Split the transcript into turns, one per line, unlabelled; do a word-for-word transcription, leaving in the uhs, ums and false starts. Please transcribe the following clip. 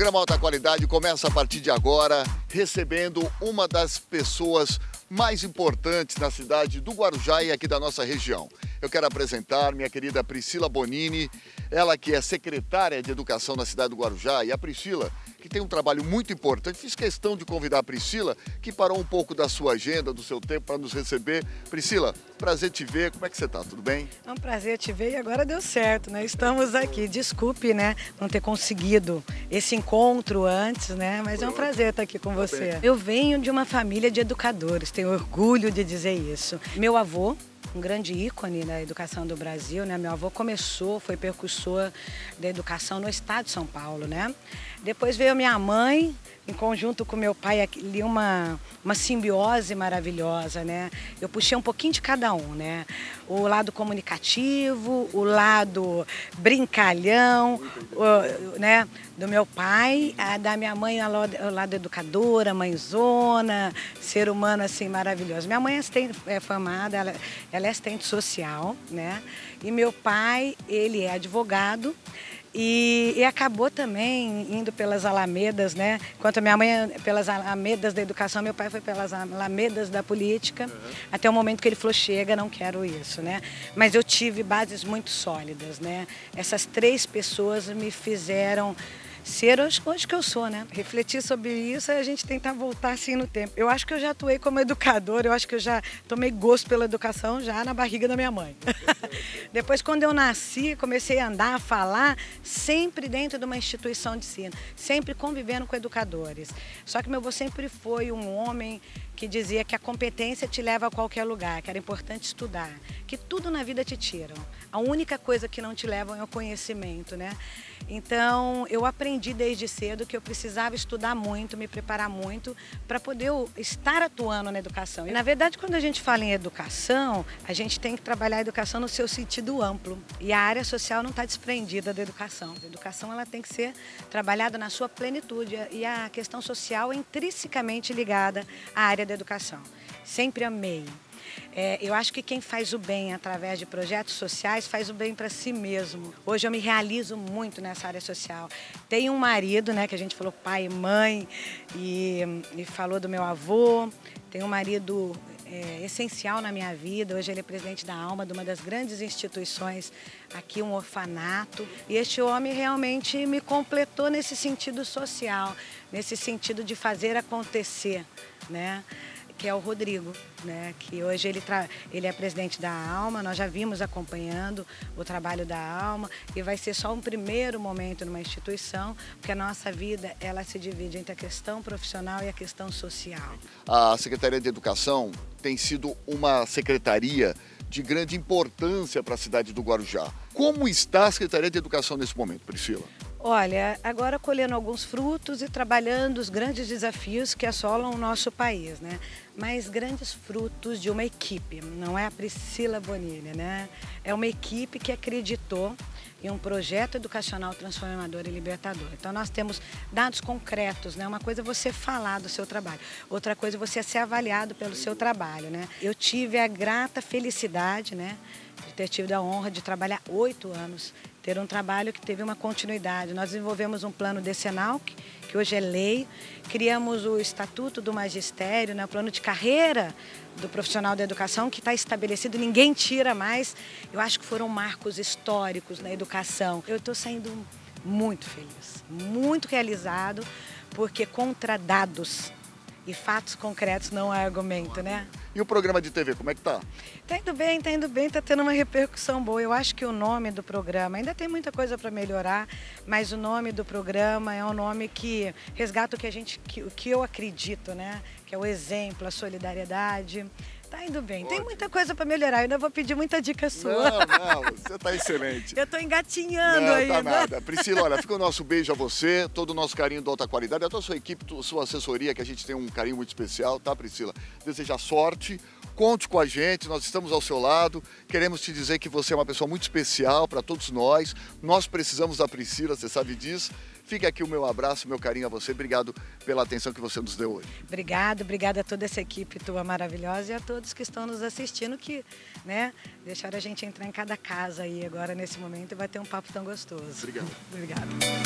programa Alta Qualidade começa a partir de agora, recebendo uma das pessoas mais importantes na cidade do Guarujá e aqui da nossa região. Eu quero apresentar minha querida Priscila Bonini, ela que é secretária de Educação na cidade do Guarujá. E a Priscila, que tem um trabalho muito importante, fiz questão de convidar a Priscila, que parou um pouco da sua agenda, do seu tempo para nos receber. Priscila, prazer te ver, como é que você está? Tudo bem?
É um prazer te ver e agora deu certo, né? Estamos aqui, desculpe, né, não ter conseguido esse encontro antes, né? Mas é um prazer estar aqui com você. Eu venho de uma família de educadores, tenho orgulho de dizer isso. Meu avô, um grande ícone da educação do Brasil, né? Meu avô começou, foi percursor da educação no estado de São Paulo, né? Depois veio minha mãe, em conjunto com meu pai, ali uma, uma simbiose maravilhosa, né? Eu puxei um pouquinho de cada um, né? O lado comunicativo, o lado brincalhão, o, né? Do meu pai, a da minha mãe, o lado educadora, mãezona, ser humano assim maravilhoso. Minha mãe é formada, ela, ela é assistente social, né? E meu pai, ele é advogado. E, e acabou também indo pelas alamedas, né? Enquanto a minha mãe pelas alamedas da educação, meu pai foi pelas alamedas da política, uhum. Até o momento que ele falou, chega, não quero isso, né? Mas eu tive bases muito sólidas, né? Essas três pessoas me fizeram ser hoje, hoje que eu sou, né? Refletir sobre isso e a gente tentar voltar assim no tempo. Eu acho que eu já atuei como educadora, eu acho que eu já tomei gosto pela educação já na barriga da minha mãe. Depois, quando eu nasci, comecei a andar, a falar, sempre dentro de uma instituição de ensino, sempre convivendo com educadores. Só que meu avô sempre foi um homem que dizia que a competência te leva a qualquer lugar, que era importante estudar, que tudo na vida te tiram. A única coisa que não te levam é o conhecimento, né? Então, eu aprendi desde cedo que eu precisava estudar muito, me preparar muito para poder estar atuando na educação. E, na verdade, quando a gente fala em educação, a gente tem que trabalhar a educação no seu sentido amplo. E a área social não está desprendida da educação. A educação ela tem que ser trabalhada na sua plenitude e a questão social é intrinsecamente ligada à área da educação. Sempre amei. É, eu acho que quem faz o bem através de projetos sociais faz o bem para si mesmo. Hoje eu me realizo muito nessa área social. Tenho um marido, né, que a gente falou pai e mãe, e, e falou do meu avô. Tenho um marido é, essencial na minha vida. Hoje ele é presidente da Alma, de uma das grandes instituições aqui, um orfanato. E este homem realmente me completou nesse sentido social, nesse sentido de fazer acontecer, né? Que é o Rodrigo, né? Que hoje ele, tra... ele é presidente da Alma, nós já vimos acompanhando o trabalho da Alma e vai ser só um primeiro momento numa instituição, porque a nossa vida ela se divide entre a questão profissional e a questão social.
A Secretaria de Educação tem sido uma secretaria de grande importância para a cidade do Guarujá. Como está a Secretaria de Educação nesse momento, Priscila?
Olha, agora colhendo alguns frutos e trabalhando os grandes desafios que assolam o nosso país, né? Mas grandes frutos de uma equipe, não é a Priscila Bonini, né? É uma equipe que acreditou em um projeto educacional transformador e libertador. Então nós temos dados concretos, né? Uma coisa é você falar do seu trabalho, outra coisa é você ser avaliado pelo seu trabalho, né? Eu tive a grata felicidade, né, de ter tido a honra de trabalhar oito anos, ter um trabalho que teve uma continuidade. Nós desenvolvemos um plano decenal, que, que hoje é lei, criamos o Estatuto do Magistério, né, o plano de carreira do profissional da educação, que está estabelecido, ninguém tira mais. Eu acho que foram marcos históricos na educação. Eu estou saindo muito feliz, muito realizado, porque contra dados e fatos concretos não há argumento, né?
E o programa de T V, como é que tá?
Tá indo bem, tá indo bem, tá tendo uma repercussão boa. Eu acho que o nome do programa, ainda tem muita coisa para melhorar, mas o nome do programa é um nome que resgata o que a gente, que, o que eu acredito, né? Que é o exemplo, a solidariedade. Tá indo bem. Ótimo. Tem muita coisa para melhorar. Eu ainda vou pedir muita dica sua.
Não, não, você tá excelente.
Eu tô engatinhando
não,
ainda.
Não, tá nada. Priscila, olha, fica o nosso beijo a você, todo o nosso carinho de alta qualidade, a toda a sua equipe, a sua assessoria, que a gente tem um carinho muito especial, tá, Priscila? Desejar sorte, conte com a gente, nós estamos ao seu lado, queremos te dizer que você é uma pessoa muito especial para todos nós, nós precisamos da Priscila, você sabe disso. Fica aqui o meu abraço, meu carinho a você. Obrigado pela atenção que você nos deu hoje.
Obrigado, obrigada a toda essa equipe tua maravilhosa e a todos que estão nos assistindo, que, né, deixaram a gente entrar em cada casa aí agora nesse momento e vai ter um papo tão gostoso.
Obrigado.
Obrigada.